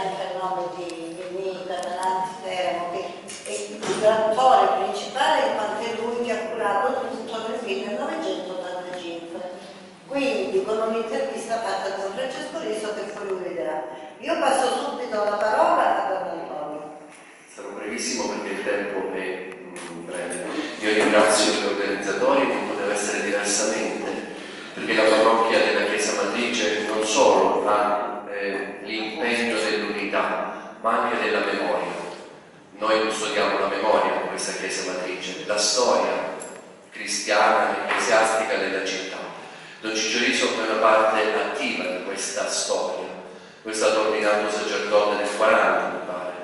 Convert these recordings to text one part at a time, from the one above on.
anche a nome di Ninì Catalanzi Teramo, che è l'autore principale, in quanto è lui che ha curato tutto nel 1985. Quindi con un'intervista fatta con Francesco Riso, che poi lui vedrà. Io passo subito la parola a Don Antonio. Sarò brevissimo perché il tempo è breve. Io ringrazio gli organizzatori, non poteva essere diversamente, perché la parrocchia della Chiesa Matrice non solo ha l'impegno dell'unità, ma anche della memoria. Noi custodiamo la memoria di questa Chiesa Matrice, la storia cristiana e ecclesiastica della città. Don Ciccio Riso è una parte attiva di questa storia. Lui è stato ordinato sacerdote nel 40, mi pare,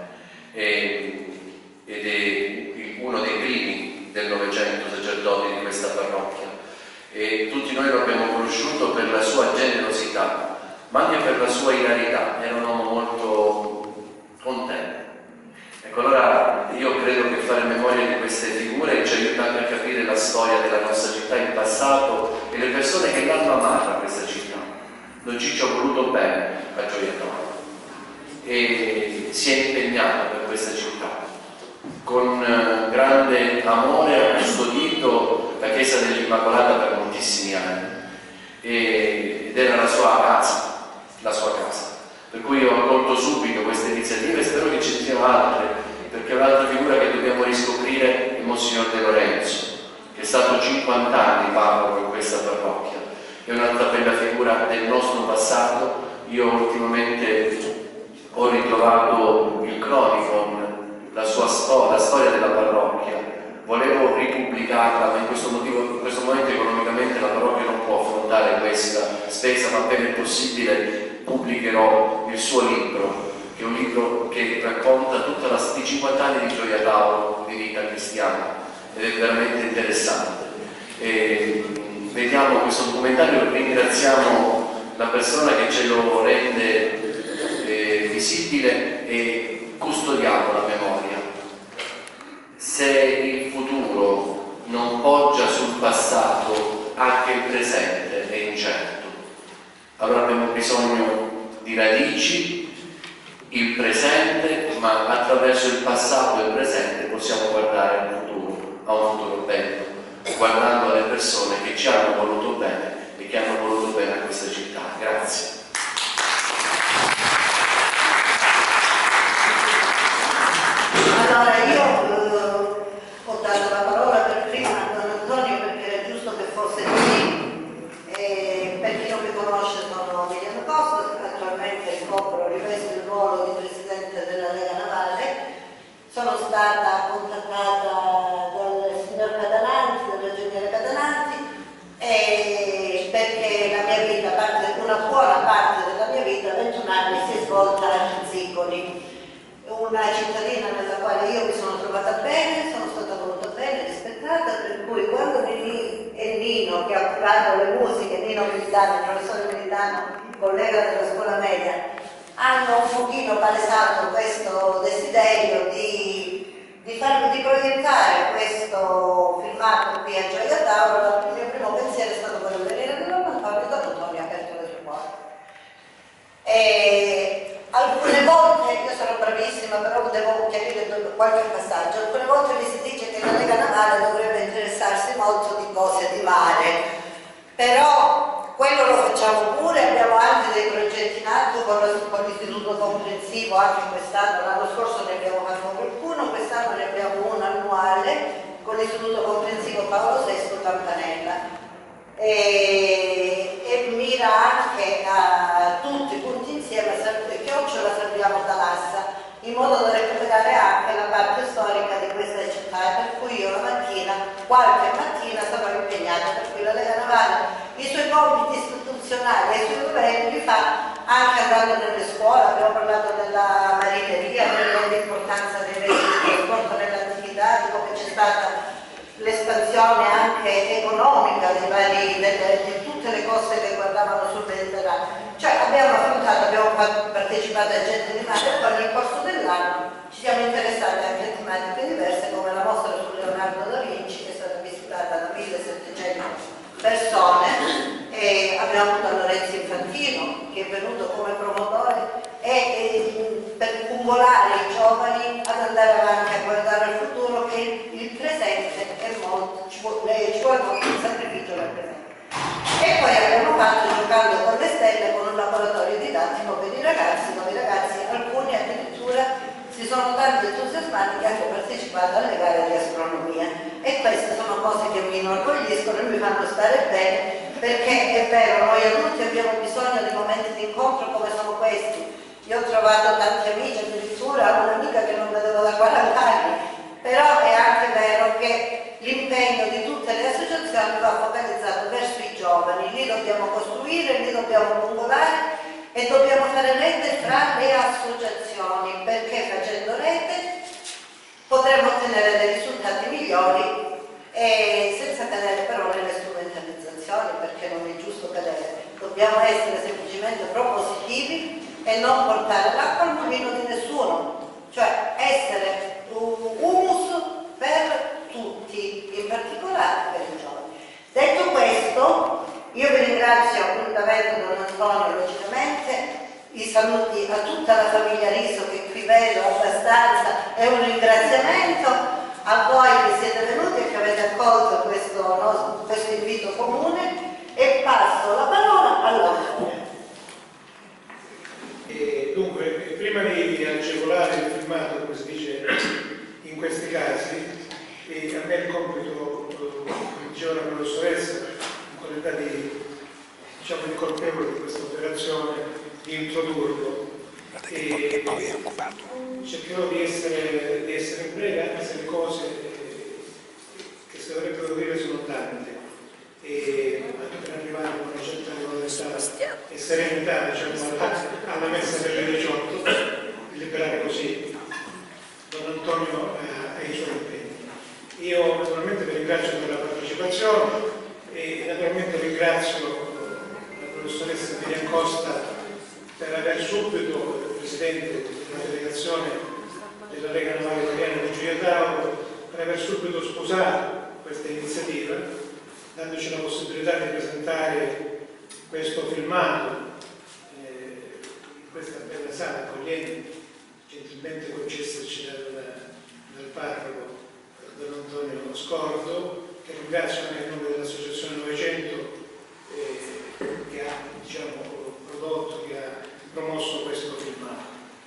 ed è uno dei primi del Novecento sacerdoti di questa parrocchia. E tutti noi lo abbiamo conosciuto per la sua generosità, ma anche per la sua ilarità. Era un uomo molto contento. Ecco, allora io credo che fare memoria di queste figure ci aiuta anche a capire la storia della nostra città, il passato e le persone che l'hanno amata questa città. Don Ciccio ha voluto bene a Gioia Tauro e si è impegnato per questa città. Con grande amore ha custodito la Chiesa dell'Immacolata per moltissimi anni ed era la sua casa. Per cui ho accolto subito queste iniziative e spero che ci siano altre, perché un'altra figura che dobbiamo riscoprire è Monsignor De Lorenzo, che è stato 50 anni parroco in questa parrocchia. È un'altra bella figura del nostro passato. Io ultimamente ho ritrovato il Chronicon, la storia della parrocchia. Volevo ripubblicarla, ma in questo momento economicamente la parrocchia non può affrontare questa spesa, ma appena è possibile pubblicherò il suo libro, che è un libro che racconta tutti i 50 anni di Gioia Tauro di vita cristiana, ed è veramente interessante. Vediamo questo documentario, ringraziamo la persona che ce lo rende visibile e custodiamo la memoria. Se il futuro non poggia sul passato, anche il presente è incerto. Allora abbiamo bisogno di radici, il presente, ma attraverso il passato e il presente possiamo guardare al futuro, a un futuro bello, guardando alle persone che ci hanno voluto bene e che hanno voluto bene a questa città. Grazie. Allora io ho dato la parola per prima a Don Antonio perché era giusto che fosse qui. Per chi non mi conosce sono Emiliano Costa, attualmente rivesto il ruolo di Presidente della Lega Navale. Sono stata contattata dal signor Catalanzi, dal ragioniere Catalanzi, perché la mia vita, una buona parte della mia vita, 21 anni, si è svolta a Rizzicoli, una cittadina nella quale io mi sono trovata bene, sono stata voluta bene, rispettata, per cui quando Ninì e Nino, che ha curato le musiche, Nino Militano, il professore Militano, collega della scuola media, hanno un pochino palesato questo desiderio di proiettare questo filmato qui a Gioia Tauro. Il mio primo pensiero è stato quello di venire da Don Antonio, e Don Antonio ha aperto le sue porte. Alcune volte, io sono bravissima, però devo chiarire qualche passaggio, alcune volte mi si dice che la Lega Navale dovrebbe interessarsi molto di cose di mare, però quello lo facciamo pure, abbiamo anche dei progetti in atto con l'istituto comprensivo, anche quest'anno, l'anno scorso ne abbiamo fatto qualcuno, quest'anno ne abbiamo uno annuale con l'istituto comprensivo Paolo VI Campanella. E mira anche a tutti i punti insieme, Chiocciola Salviamo da Lassa, in modo da recuperare anche la parte storica di questa città, e per cui io qualche mattina sono impegnata, per cui la Lega Navale i suoi compiti istituzionali e i suoi doveri li fa anche andando nelle scuole. Abbiamo parlato della marineria, dell'importanza dei veicoli, del porto nell'antichità, di come c'è stata l'espansione anche economica di tutte le coste che guardavano sul Mediterraneo. Cioè abbiamo partecipato a Gente di Mare, e poi nel corso dell'anno ci siamo interessati anche a tematiche diverse, come la mostra su Leonardo da Vinci, che è stata visitata da 1700 persone, e abbiamo avuto Lorenzo Infantino, che è venuto come promotore, e per cumulare i giovani ad andare avanti a guardare al futuro, che il presente è molto, ci vuole molto sacrificio nel presente. E poi abbiamo fatto, giocando con le stelle, con un laboratorio didattico per i ragazzi, dove i ragazzi, alcuni addirittura, si sono tanto entusiasmati che hanno partecipato alle gare di astronomia, e queste sono cose che mi inorgogliscono e mi fanno stare bene, perché è vero, noi adulti abbiamo bisogno di momenti di incontro come sono questi. Io ho trovato tanti amici, addirittura un'amica che non vedevo da 40 anni, però è anche vero che l'impegno di tutte le associazioni va focalizzato verso i giovani, lì dobbiamo costruire, lì dobbiamo cumulare e dobbiamo fare rete fra le associazioni, perché facendo rete potremo ottenere dei risultati migliori, e senza cadere però nelle strumentalizzazioni, perché non è giusto cadere. Dobbiamo essere semplicemente propositivi e non portare l'acqua al mulino di nessuno, cioè essere un humus per tutti, in particolare per i giovani. Detto questo, io vi ringrazio appuntamento Don Antonio, logicamente, i saluti a tutta la famiglia Riso che qui vedo abbastanza, e un ringraziamento a voi che siete venuti e che avete accolto questo invito comune, e passo la parola all'autore. Dunque, prima di agevolare il filmato, come si dice in questi casi, a me il compito, come diceva la professoressa, in qualità di, diciamo, di colpevole di questa operazione, di introdurlo. E cercherò di essere breve, anche se le cose che si dovrebbero dire sono tante. E anche per arrivare a una certa onestà e serenità, diciamo, alla messa delle 18, liberare così Don Antonio ai suoi impegni. Io naturalmente vi ringrazio per la partecipazione e naturalmente ringrazio la professoressa Miriam Costa per aver subito, il presidente della delegazione della Lega Navale Italiana di Gioia Tauro, per aver subito sposato questa iniziativa, dandoci la possibilità di presentare questo filmato in questa bella sala accogliente, gentilmente concessaci dal parroco Don Antonio Scordo, che ringrazio anche in nome dell'Associazione 900 che ha, diciamo, prodotto, che ha promosso questo filmato.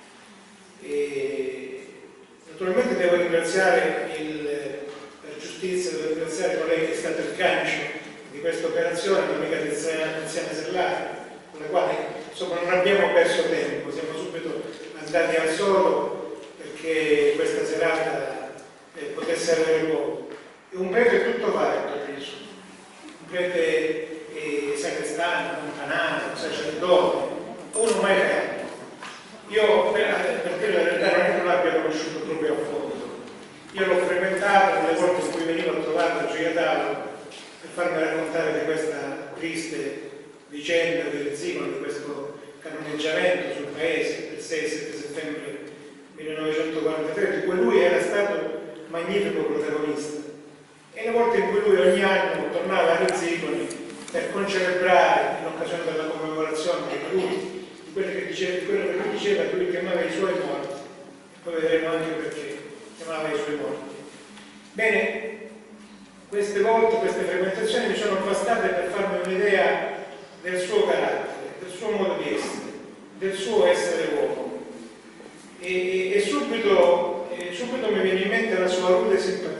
E naturalmente devo ringraziare per giustizia, devo ringraziare colei che è stato il gancio di questa operazione, l'amica Tiziana Sellari, con la quale insomma non abbiamo perso tempo, siamo subito andati al solo perché questa serata potesse avere luogo. E un prete tutto valido, un prete sacrestano, campanale, un sacerdote, uno mai reale. Io, per dire la verità, non è che l'abbia conosciuto proprio a fondo. Io l'ho frequentato nelle volte in cui venivo a trovarlo a Gioia Tauro per farmi raccontare di questa triste vicenda del Zimone, di questo cannoneggiamento sul paese del 6-7 settembre 1943, di cui lui era stato magnifico protagonista. E le volte in cui lui ogni anno tornava a Rizzicoli per concelebrare, in occasione della commemorazione dei caduti, di quello che lui diceva, che lui chiamava i suoi morti, e poi vedremo anche perché chiamava i suoi morti. Bene, queste volte, queste frequentazioni mi sono bastate per farmi un'idea del suo carattere, del suo modo di essere, del suo essere uomo. E subito mi viene in mente la sua rude simpatia.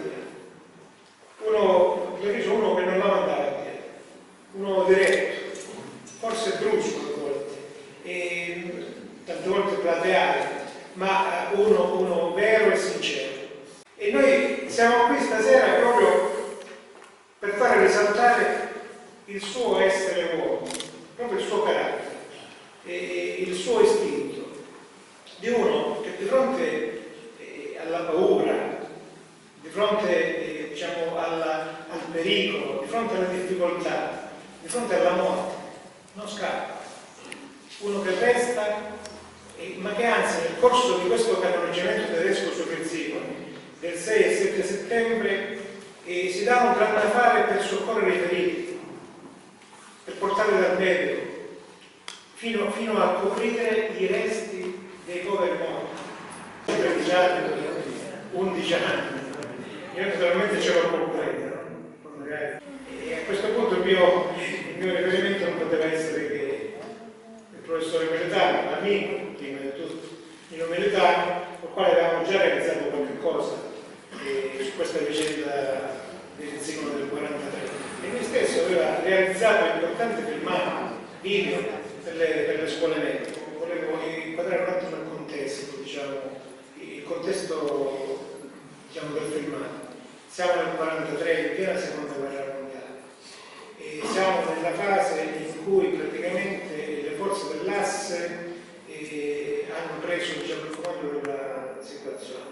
Uno che non la mandava a te, uno diretto, forse brusco a volte, e tante volte plateale, ma uno vero e sincero. E noi siamo qui stasera proprio per fare risaltare il suo essere uomo, proprio il suo carattere, e il suo istinto, di uno che di fronte alla paura, di fronte diciamo, al pericolo, di fronte alla difficoltà, di fronte alla morte, non scappa. Uno che resta, ma che anzi nel corso di questo cannoneggiamento tedesco su Rizziconi del 6 e 7 settembre si dà un gran da fare per soccorrere i feriti, per portarli dal medico, fino a coprire i resti dei poveri morti. negoziato 11 anni. Io naturalmente ce l'ho completa, e a questo punto il mio riferimento non poteva essere che il professore Melitano, amico, prima di tutto, Nino Melitano, con il quale avevamo già realizzato qualche cosa su questa vicenda del singolo del 43. E lui stesso aveva realizzato importanti filmati, video per le scuole medie. Volevo inquadrare un attimo il contesto, il contesto del filmato. Siamo nel 43, in piena seconda guerra mondiale, e siamo nella fase in cui praticamente le forze dell'asse hanno preso il comando della situazione.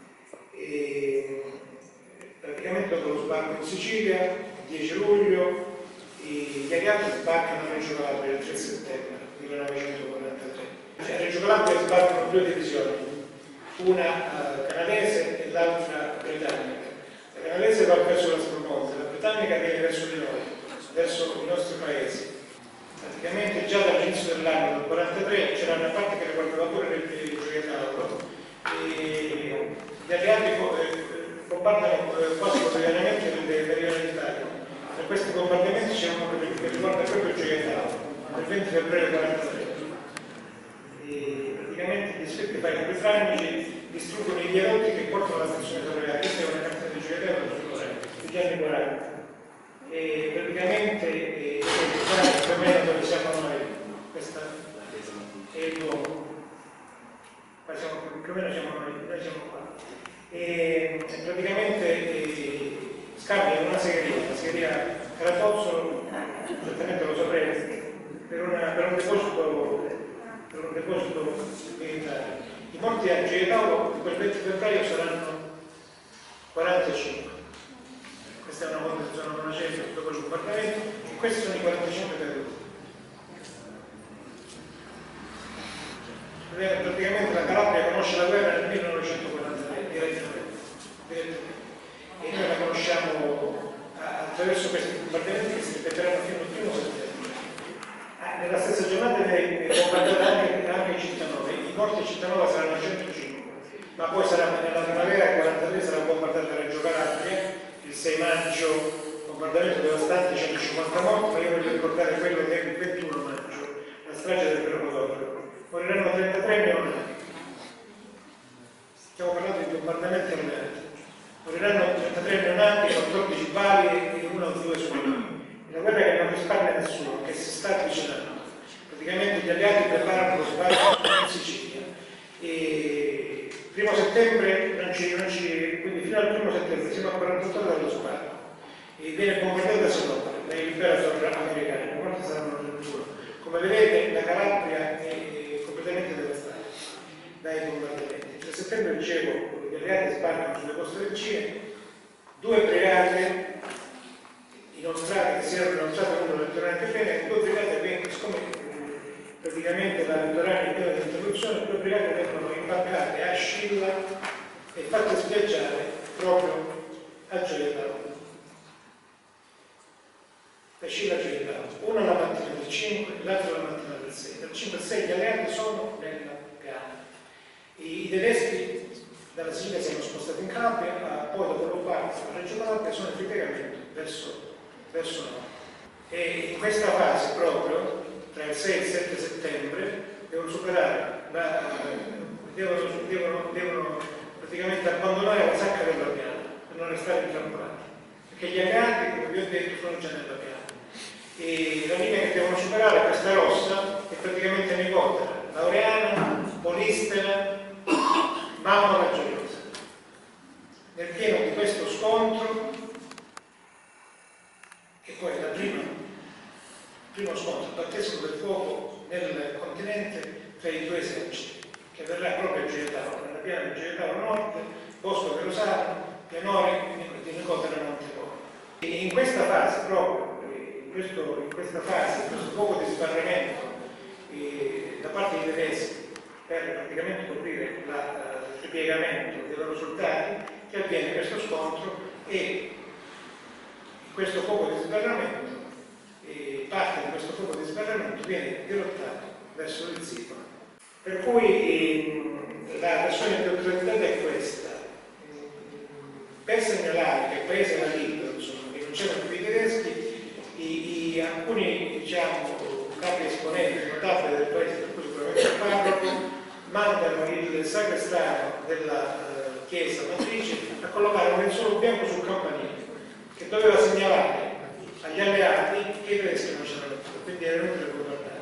Praticamente dopo lo sbarco in Sicilia, il 10 luglio, gli alleati sbarcano a Reggio Calabria il 3 settembre 1943. A Reggio Calabria sbarcano due divisioni, una canadese e l'altra britannica. La canadese va verso la Spromonte, la britannica viene verso di noi, verso i nostri paesi. Praticamente già dall'inizio dell'anno del 1943 c'era una parte che riguardava pure il Gioia Tauro, e gli alleati bombardano quasi quotidianamente le regioni d'Italia. Tra questi bombardamenti c'è uno che riguarda proprio il Gioia Tauro, il 20 febbraio 1943. Praticamente gli sfetti britannici distruggono i viadotti che portano alla stazione ferroviaria. Questa è una carta di Gioia Tauro degli anni 40. E praticamente più o meno dove siamo noi, questa è il Duomo, qua siamo, più o meno siamo noi siamo qua. E praticamente scambiano una segheria Caratozzo, certamente lo saprete, per un deposito militare. I morti a Gioia Tauro quel 20 febbraio saranno 45. Questa è una cifra dopo il bombardamento, e questi sono i 45 caduti. Praticamente la Calabria conosce la guerra nel 1943 direttamente, e noi la conosciamo attraverso questi bombardamenti che si ripeteranno fino al 1 settembre. Nella stessa giornata viene bombardata anche Cittanova. I morti a Cittanova saranno 105, ma poi sarà nella primavera del 43 sarà bombardata Reggio Calabria. Il 6 maggio, bombardamento devastante, 150 morti, ma io voglio ricordare quello del 21 maggio, la strage del Crocodoro. Moriranno 33 neonati. Stiamo parlando di bombardamenti armati. Moriranno 33 neonati, 14 bali e 1 o 2 scuole. È una guerra che non risparmia nessuno, che si sta avvicinando. Praticamente gli alleati preparano lo sbarco in Sicilia. E 1 settembre, quindi fino al 1 settembre, siamo a 48 ore dallo sbarco. E viene bombardato da Sinopoli, dai liberatori americani. Le morti saranno 31. Come vedete, la Calabria è completamente devastata dai bombardamenti. Il 3 settembre, dicevo, gli alleati sbarcano sulle coste del Cile, 2 brigate inoltrate, che si erano inoltrate uno nel bene, 2 brigate vengono, siccome praticamente la Litoranea è piena di interruzione, 2 brigate vengono imbarcate a Scilla e fatte spiaggiare proprio a Gioia Tauro. Da Scilla a Gioia Tauro, una la mattina del 5, l'altra la mattina del 6. Dal 5 al 6 gli alleati sono nella piana. I tedeschi dalla Sicilia si sono spostati in Calabria, poi dopo lo sbarco a Reggio Calabria sono in piegamento verso nord. E in questa fase proprio, tra il 6 e il 7 settembre, devono devono praticamente abbandonare la sacca della piana per non restare intrappolati, perché gli alleati, come vi ho detto, sono già nella piana. E la linea che devono superare è questa rossa, che praticamente Nicotera, Laureana, Polistena, Mamma Raggioiosa. Nel pieno di questo scontro, che poi è il primo scontro, il battesimo del fuoco nel continente tra i 2 eserciti, che avverrà proprio a Gioia Tauro, nella piana di Gioia Tauro Nord, Bosco di Rosano, Pianori di Nicotera Montepone. E in questa fase proprio, in questo fuoco di sbarramento da parte dei tedeschi per praticamente coprire il ripiegamento dei loro soldati, che avviene questo scontro, e questo fuoco di sbarramento, parte di questo fuoco di sbarramento viene dirottato verso il Zippo. Per cui la versione più autoritaria è della chiesa matrice a collocare un lenzuolo bianco sul campanile che doveva segnalare agli alleati che i tedeschi non c'erano più, quindi era inutile bombardare.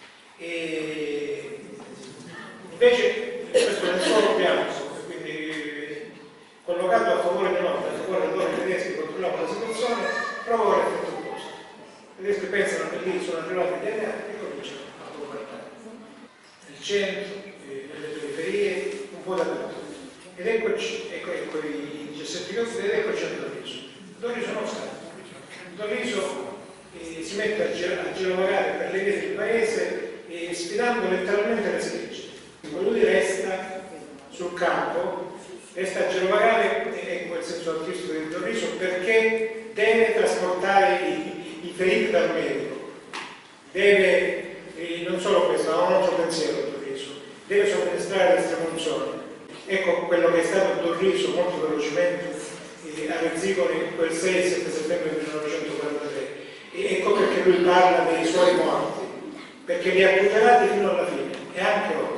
E invece questo lenzuolo bianco, quindi collocato a favore di Nord, a favore dei loro tedeschi che controllavano la situazione, provò l'effetto opposto. I tedeschi pensano che lì sono arrivati gli alleati e cominciano a bombardare il centro, nelle periferie, un po' dappertutto. Ed eccoci, ecco i 17 cazzi, ed eccoci a Dorriso. Dorriso non sta. Dorriso si mette a girovagare per le vie del paese sfidando letteralmente le schegge. Lui resta sul campo, resta a girovagare, ecco il senso artistico di Dorriso, perché deve trasportare i feriti dal medico. Deve, non solo questo, ha un altro pensiero Dorriso, deve somministrare l'estremunzione. Ecco quello che è stato Dorriso molto velocemente a Rezzicoli quel 6-7 settembre 1943. Ecco perché lui parla dei suoi morti, perché li ha tutelati fino alla fine e anche oltre.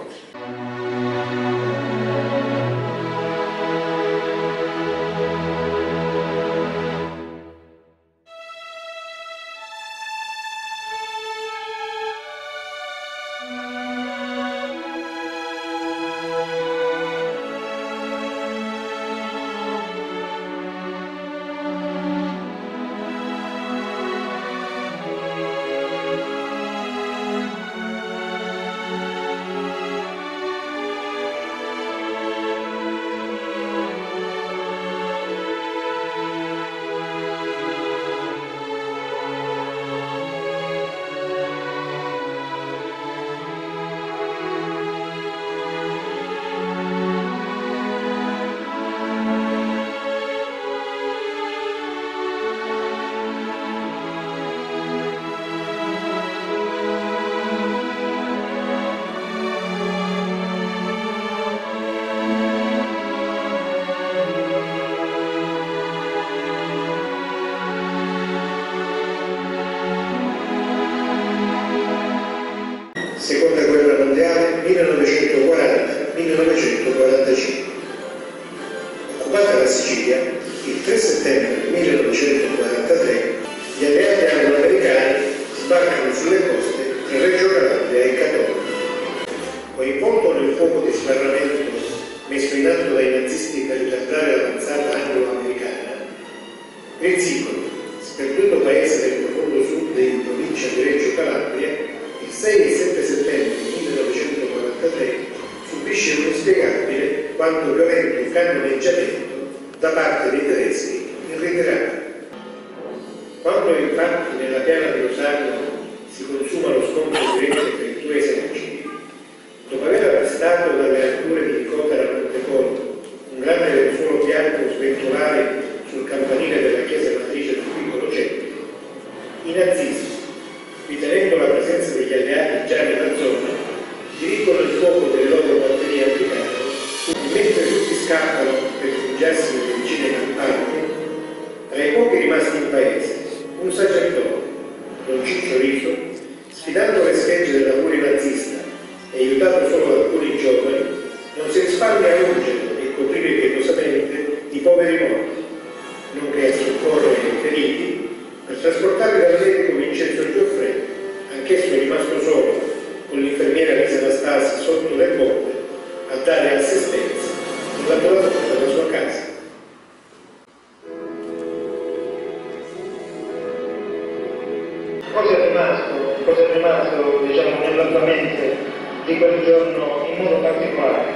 Seconda guerra mondiale 1940-1945. Occupata la Sicilia, il 3 settembre 1943 gli alleati anglo-americani sbarcano sulle coste tra Reggio Calabria e Catone. Coinvolto nel fuoco di sbarramento messo in atto dai nazisti per ritardare l'avanzata anglo-americana, Rezzicoli, sperduto paese del profondo sud in provincia di Reggio Calabria, il 6 e 7 settembre 1943 subisce un inspiegabile quanto violento cannoneggiamento da parte dei tedeschi in ritirata. Quando infatti nella piana di Rosarno si consuma lo scontro diretto tra i due eserciti, dopo aver arrestato dalle alture di Nicotera Montecolo un grande lenzuolo bianco sventolare sul campanile della chiesa matrice del piccolo centro, i nazisti, ritenendo la presenza degli alleati già nella zona, dirigono il fuoco delle loro batterie anticane, mentre tutti scappano per rifugiarsi nelle vicine campagne. Tra i pochi rimasti in paese, un sacerdote, Don Ciccio Riso, sfidando le schegge della furia nazista e aiutato solo da alcuni giovani, non si risparmia a ungere e coprire pietosamente i poveri morti, nonché a soccorrere i feriti per trasportarli dal medico Vincenzo Gioffre, anch'esso rimasto solo con l'infermiera Lisa Anastasi sotto le bombe a dare assistenza nella porta della sua casa. Cosa è rimasto diciamo, nella tua mente di quel giorno in modo particolare?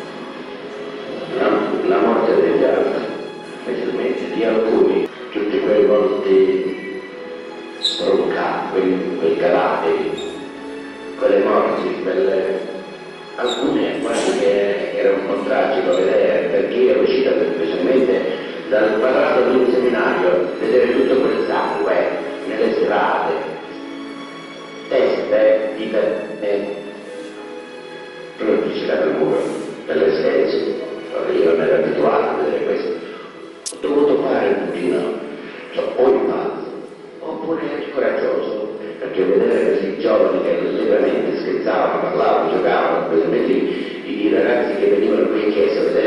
La morte degli altri, specialmente di alcuni, tutti quei volti sprovocati, quei cadaveri, quelle morti, alcune quasi che era un po' tragico vedere, perché ero uscita specialmente dal quadrato di un seminario, vedere tutto quel sangue nelle strade, teste, dita e prodicità del muro, per le schegge. Io non ero abituato a vedere questo. Ho dovuto fare un pochino, o il pazzo, oppure coraggioso, perché vedere questi giovani che allegramente scherzavano, parlavano, giocavano, specialmente i ragazzi che venivano qui in chiesa,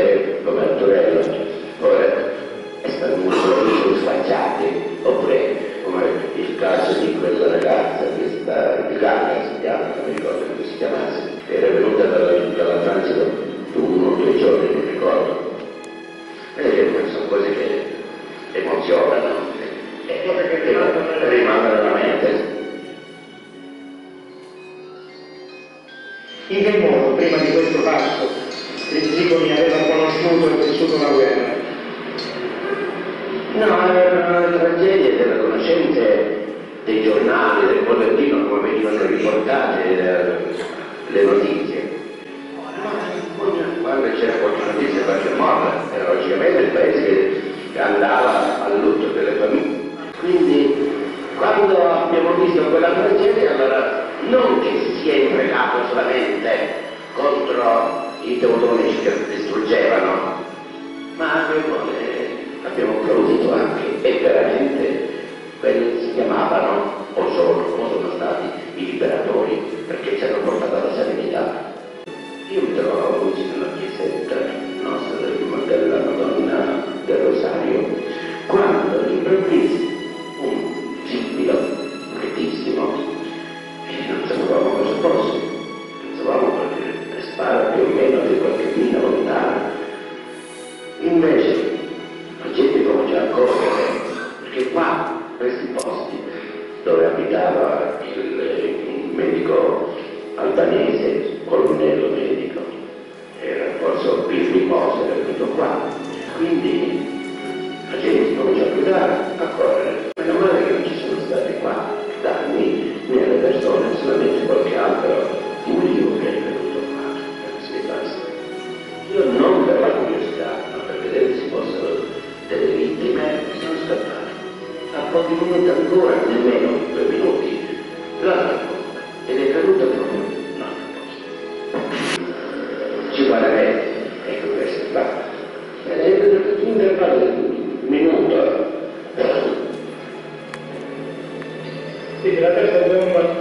In che modo, prima di questo fatto, Rizziconi aveva conosciuto e vissuto la guerra? No, erano le tragedie delle conoscenze dei giornali, del bollettino, come venivano riportate le notizie. Quando c'era qualche notizia, qualche morte, era logicamente il paese che andava al lutto delle famiglie. Quindi, quando abbiamo visto quella tragedia, allora non che si è impregnato solamente contro i teutonici che distruggevano, ma abbiamo applaudito anche, e veramente quelli si chiamavano, o sono stati i liberatori, perché ci hanno portato alla serenità. Io mi trovavo vicino alla chiesetta nostra della Madonna del Rosario, quando all'improvviso un sibilo bruttissimo, e non sapevamo cosa fosse, pensavamo che le spara più o meno di qualche mina lontana. Invece la gente comincia a correre, perché qua, questi posti dove abitava il medico albanese, colonnello medico, era forse il riposo, era venuto qua. Quindi la gente comincia a gridare, a correre. Meno male che non ci sono stati qua danni né alle persone, solamente qualche altro ulivo che è venuto qua. Io non per la curiosità, ma per vedere se ci fossero delle vittime, sono scappati. A pochi minuti ancora, nemmeno 2 minuti, l'altra bomba, ed è caduta proprio un altro posto. 50 metri, ecco questo qua. Ed è un intervallo di un minuto. Quindi la terza bomba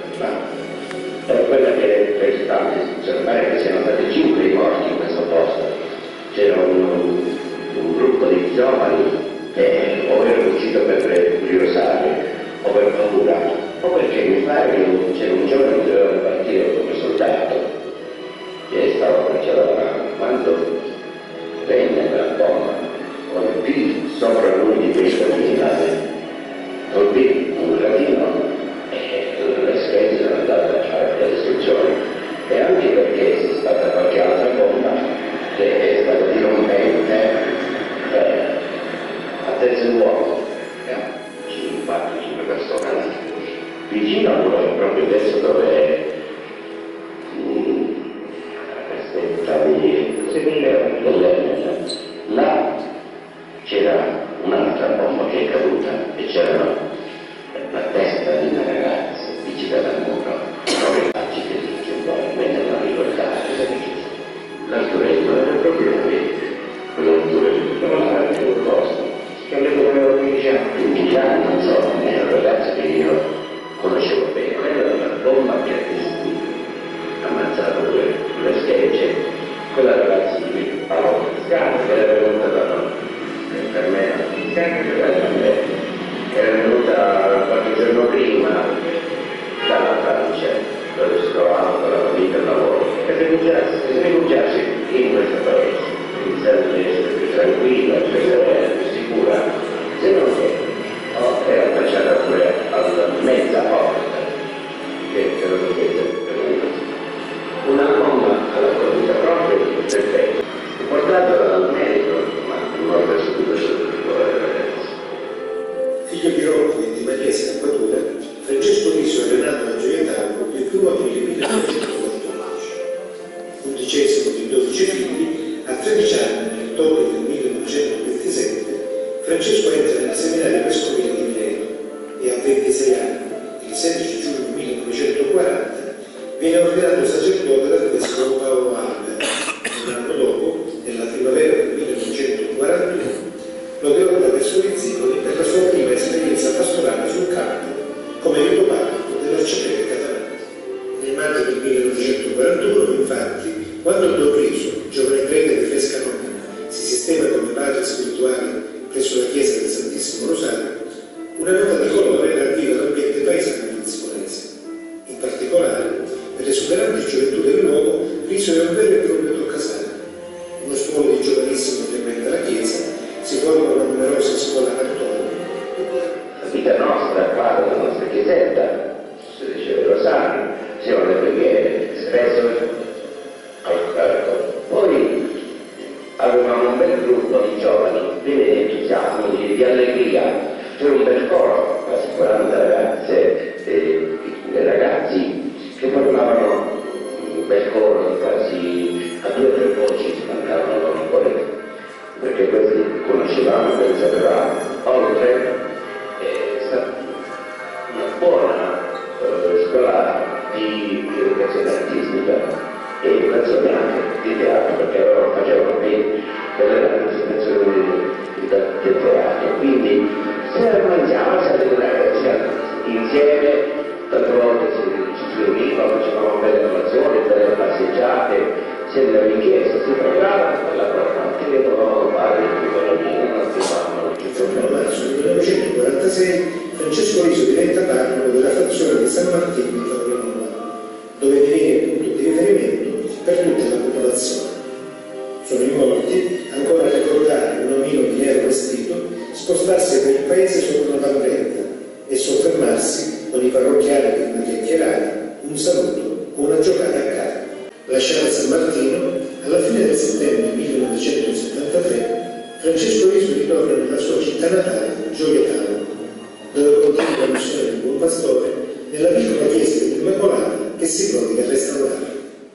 È quella che per istanti, pare che siano stati 5 i morti in questo posto. C'era un gruppo di giovani che o era uscito per curiosare o per paura, o perché mi pare che c'era un giovane che doveva partire come soldato e quando venne la bomba, colpì sopra lui di questa militare, colpì un gradino e le schede sono andate a fare la distruzione, e anche perché c'è stata qualche altra bomba che è stata dirompente a terzo luogo, 4-5 persone vicino a quello proprio adesso dove là c'era un'altra bomba che è caduta e c'erano la testa di una ragazza vicino al muro, proprio facci che dice un po' vengono a ricordare l'alturetto era proprio quell'alturetto non era più il posto che all'epoca aveva 15 anni. 15 anni, non so, è una ragazza che io conoscevo bene, quella era una bomba che ha ammazzato le schegge, quella ragazza di Paolo Scano, che era venuta dall'infermiera, era venuta qualche giorno prima dalla Francia, dove si trovava con la famiglia e il lavoro, e rifugiarsi in questo paese, iniziando ad essere più tranquilla, più serena, più sicura, se non che era affacciata pure alla mezza porta, che era una bomba alla corrida proprio del petto, portata dal medico, ma non morta subito sulla ragazza. Figlio di Rocco e di Maria Scampatura, Francesco Riso era nato a Gioietano il 1° aprile 1914. 11° di 12 figli, a 13 anni, nell'ottobre del 1927, Francesco entra nel seminario vescovile di Mileto e a 26 anni, il 16 giugno 1940, viene ordinato sacerdote dal vescovo Paolo Albert. Un anno dopo, nella primavera del 1941, lo deordina verso Rizziconi per la sua prima esperienza pastorale sul campo come aiuto parroco dell'arciprete catalano. Nel maggio del 1941, infatti, quando il Don Riso, giovane prete di fresca nomina, si sistema come padre spirituale presso la chiesa del Santissimo Rosario, una nota di colore arriva dall'ambiente paesano di Rizziconese. In particolare, per l'esuberante gioventù del luogo, Riso è un vero e proprio toccasana. Uno stuolo di giovanissimo frequenta la chiesa, si forma una numerosa scuola cattolica. La vita nostra, qua della nostra chiesetta, si diceva il rosario, si fanno le preghiere, spesso gruppo di giovani pieni di entusiasmo, di allegria. C'era un bel coro, quasi 40 ragazze e ragazzi che formavano un bel coro, quasi a 2 o 3 voci si cantavano loro corretti, perché questi conoscevamo, questi sapevamo. Oltre è stata una buona scuola di educazione artistica e educazione anche di teatro, perché loro facevano delle rappresentazioni del teatro, quindi si mangiava, insieme, tante volte ci riuniva, facevamo belle colazioni, belle passeggiate, si andava in chiesa, si pregava per la notte che dovevamo fare il piccolino, non si fanno Il 1 marzo del 1946 Francesco Riso diventa parroco della frazione di San Martino di Torre, dove diviene punto di riferimento per tutta la popolazione. Sono in molti ancora a ricordare un omino di nero vestito spostarsi per il paese sopra una lambretta e soffermarsi con i parrocchiani prima chiacchierare, un saluto o una giocata a carte. Lasciata San Martino, alla fine del settembre 1973 Francesco Riso ritorna nella sua città natale, Gioia Tauro, dove continua la missione del Buon Pastore nella piccola chiesa dell'Immacolata che si prodiga a restaurare.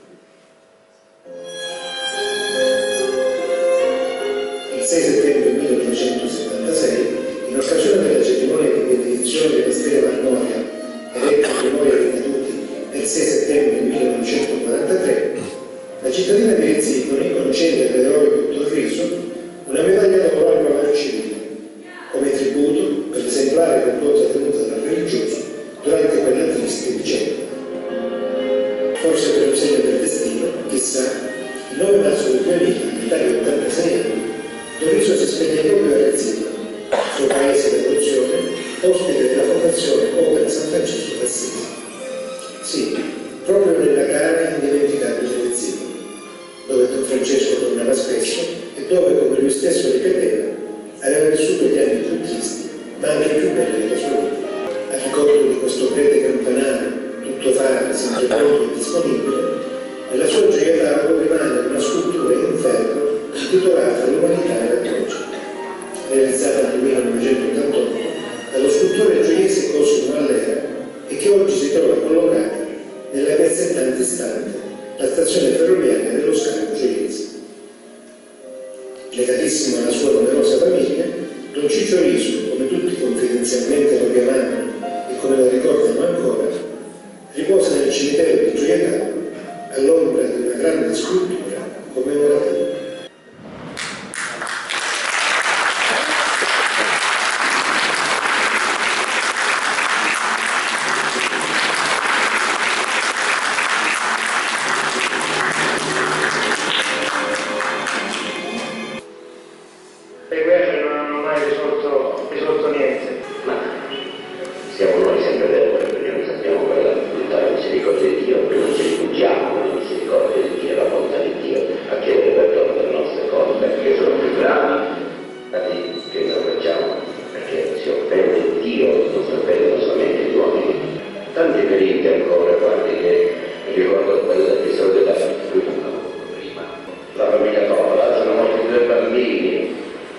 Il 6 settembre 1976, in occasione della cerimonia di benedizione della stella Marmoria, eretta in memoria dei caduti del 6 settembre 1943, la cittadina di Rizziconi concede all'eroe dottor Riso una medaglia d'oro al valore civile, come tributo per l'esemplare condotta tenuta dal religioso durante quella triste vicenda. Forse per un segno del destino, chissà, il 9 marzo del 2000, all'età di 86 anni, Don Riso si spegne proprio a Rizziconi, suo paese d'adozione, ospite della fondazione Opera San Francesco d'Assisi. Sì, proprio nella cara e indimenticabile Rizziconi, dove Don Francesco tornava spesso e dove, come lui stesso ripeteva, aveva vissuto gli anni più tristi, ma anche più belli della sua vita. A ricordo di questo prete campanario, tutto fare, sempre pronto e disponibile, nella sua Gioia Tauro rimane una scultura in ferro intitolata L'umanità e la croce, realizzata nel 1988 dallo scultore gioiese Cosimo Allera e che oggi si trova collocata nella piazzetta antistante la stazione ferroviaria dello Scalo gioiese. Legatissimo alla sua numerosa famiglia, Don Ciccio Riso, come tutti confidenzialmente lo chiamavano e come lo ricordano ancora, riposa nel cimitero di Gioia Tauro all'ombra di una grande scultura commemorativa. Le guerre non hanno mai risolto niente. Ma siamo noi sempre deboli, perché non sappiamo qual è la difficoltà, non si ricorda di Dio, non ci rifugiamo, non si ricorda di Dio, la volontà di Dio, a chiedere perdono delle nostre cose, perché sono più gravi, che non facciamo, perché si offende Dio, non si offendono solamente gli uomini. Tanti feriti ancora, guardi che mi ricordo quell'episodio della prima, la famiglia Topola, sono morti 2 bambini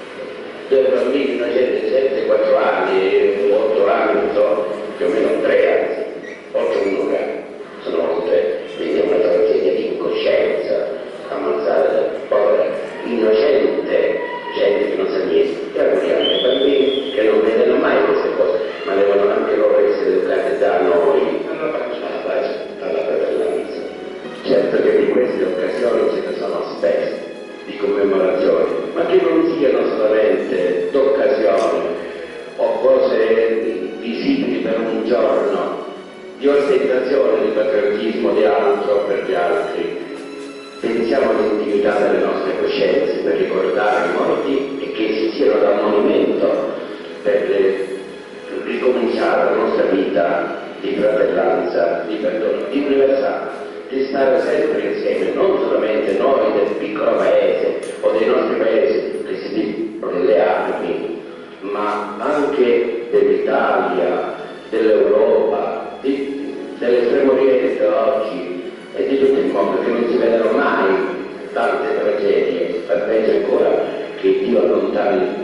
innocenti, 7, 4 anni, 8 anni, più o meno 3 anni, 8 1 sono morte, quindi è una tragedia di incoscienza, ammazzare la povera, innocente gente che non sa niente, e auguriamo ai bambini che non vedono mai queste cose, ma devono anche loro essere educati da noi, alla pace, alla fratellanza. Certo che di queste occasioni ce ne sono spese, di commemorazioni, ma che non siano solamente d'occasione o cose visibili per un giorno, di ostentazione, di patriottismo, di altro per gli altri. Pensiamo all'intimità delle nostre coscienze per ricordare i morti e che si siano da monumento per ricominciare la nostra vita di fratellanza, di perdono, di universale, di stare sempre insieme, non solamente noi del piccolo paese o dei nostri paesi che si dicono delle armi, ma anche dell'Italia, dell'Europa, dell'estremo oriente oggi e di tutto il mondo, che non si vedono mai tante tragedie, per peggio ancora che Dio allontani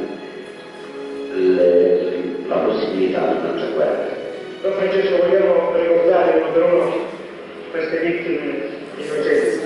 la possibilità di un'altra guerra. Don Francesco, vogliamo ricordare uno per uno queste vittime innocenti?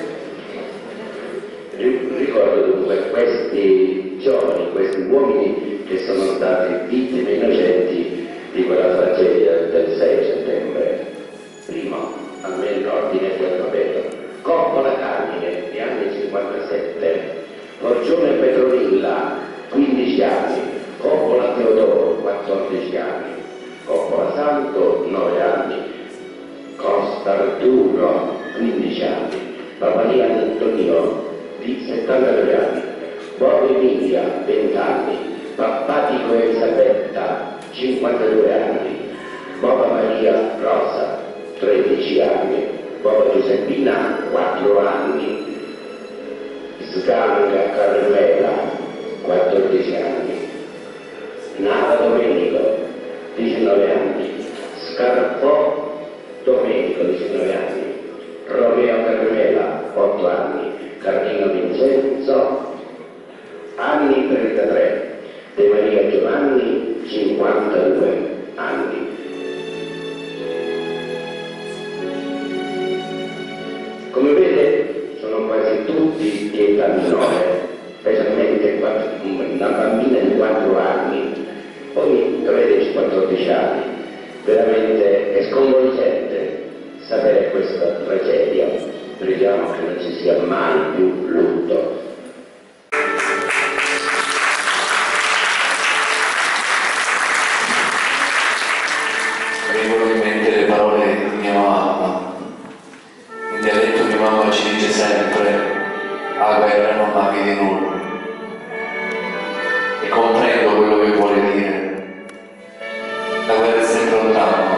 Ricordo dunque questi giovani, questi uomini che sono stati vittime innocenti di quella tragedia del 6 settembre. Primo, almeno in ordine di alfabeto, Coppola Carmine, di anni 57, Forgione Petronilla, 15 anni, Coppola Teodoro, 14 anni, Coppola Santo, 9 anni, Costa Arturo, 15 anni, Papania Antonio, di 79 anni, Borgo Emilia, 20 anni, Pappatico Elisabetta, 52 anni, Boba Maria Rosa, 13 anni, Boba Giuseppina, 4 anni, Sganga Carmela, 14 anni, Nava Domenico, 19 anni, Scarpò Domenico, 19 anni, Romeo Carmela, 8 anni, Cardino Vincenzo, anni 33, De Maria Giovanni, 52 anni. Come vede, sono quasi tutti di età minore, specialmente una bambina di 4 anni, poi crede 14 anni. Veramente è sconvolgente sapere questa tragedia. Speriamo che non ci sia mai più lutto. Vengono in mente le parole di mia mamma. In dialetto mia mamma ci dice sempre: la guerra non manchi di nulla. E comprendo quello che vuole dire. La guerra è sempre un dramma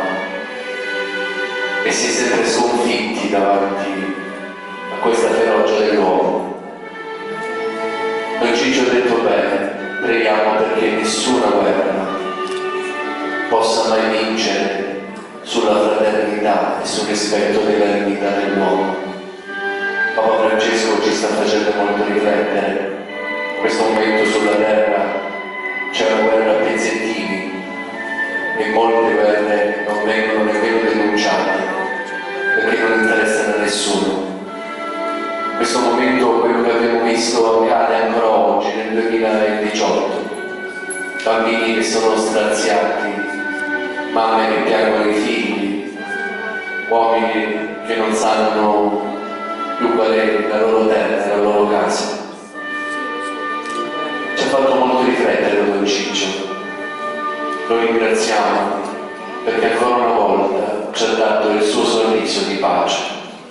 e si è sempre sconfitti davanti a questa ferocia dell'uomo. Don Ciccio ha detto bene, preghiamo perché nessuna guerra possa mai vincere sulla fraternità e sul rispetto della dignità dell'uomo. Papa Francesco ci sta facendo molto riflettere. In questo momento sulla terra c'è una guerra a pezzettini e molte guerre non vengono nemmeno denunciate perché non interessano a nessuno. In questo momento quello che abbiamo visto accade ancora oggi, nel 2018. Bambini che sono straziati, mamme che piangono i figli, uomini che non sanno più qual è la loro terra, la loro casa. Ci ha fatto molto riflettere Don Ciccio. Lo ringraziamo perché ancora una volta ci ha dato il suo sorriso di pace.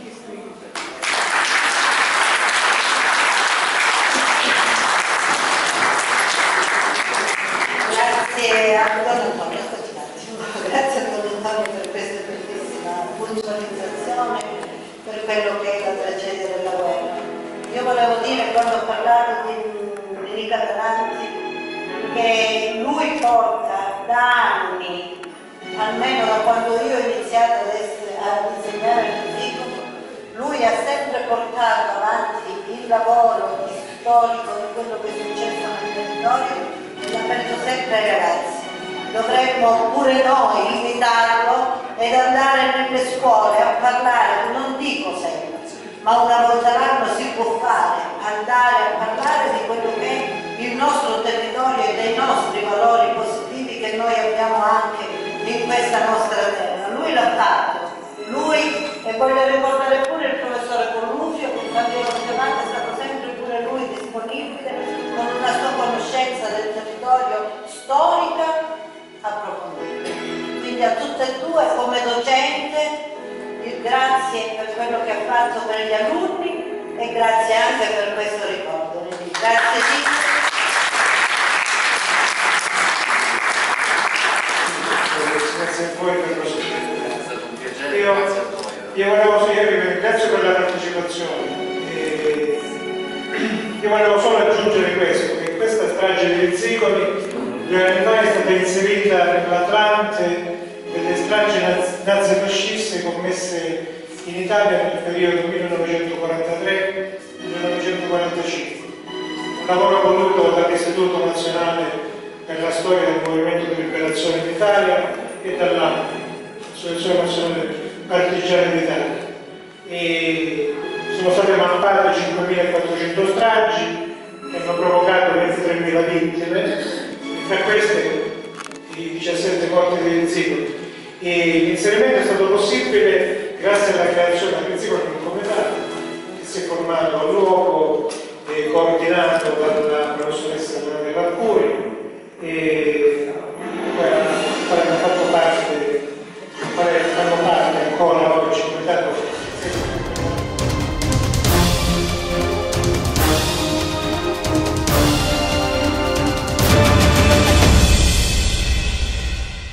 Grazie a Don Antonio, grazie a Don Antonio per questa bellissima puntualizzazione per quello che è la tragedia della guerra. Io volevo dire, quando ho parlato di Nicola Davanti, che lui porta da anni, almeno da quando io ho iniziato a insegnare il fisico, lui ha sempre portato avanti il lavoro storico di quello che è successo nel territorio e l'ha aperto sempre ai ragazzi. Dovremmo pure noi invitarlo ed andare nelle scuole a parlare, non dico sempre, ma una volta l'anno si può fare, andare a parlare di quello che è il nostro territorio e dei nostri valori positivi che noi abbiamo anche in questa nostra terra. Lui l'ha fatto, lui, e voglio ricordare pure il professore Collufio, che quando io l'ho chiamato è stato sempre pure lui disponibile, con una sua conoscenza del territorio storica approfondita. Quindi a tutte e due, come docente, il grazie per quello che ha fatto per gli alunni e grazie anche per questo ricordo. Grazie Ciccio. Grazie a voi per lo spirito. È stato un piacere, grazie a voi. Io volevo vi ringrazio per la partecipazione. Io volevo solo aggiungere questo, che in questa strage dei Zicoli la realtà è stata inserita nell'Atlante delle stragi nazifasciste commesse in Italia nel periodo 1943-1945. Un lavoro voluto dagli dall'Istituto Nazionale per la Storia del Movimento di Liberazione d'Italia e dall'Associazione Nazionale Partigiani d'Italia. E sono state mappate 5.400 stragi che hanno provocato 23.000 vittime, e tra queste i 17 morti degli zigoni. L'inserimento è stato possibile grazie alla creazione del zigoni di un comitato che si è formato a luogo, coordinato dalla professoressa Emanuele Valcuri,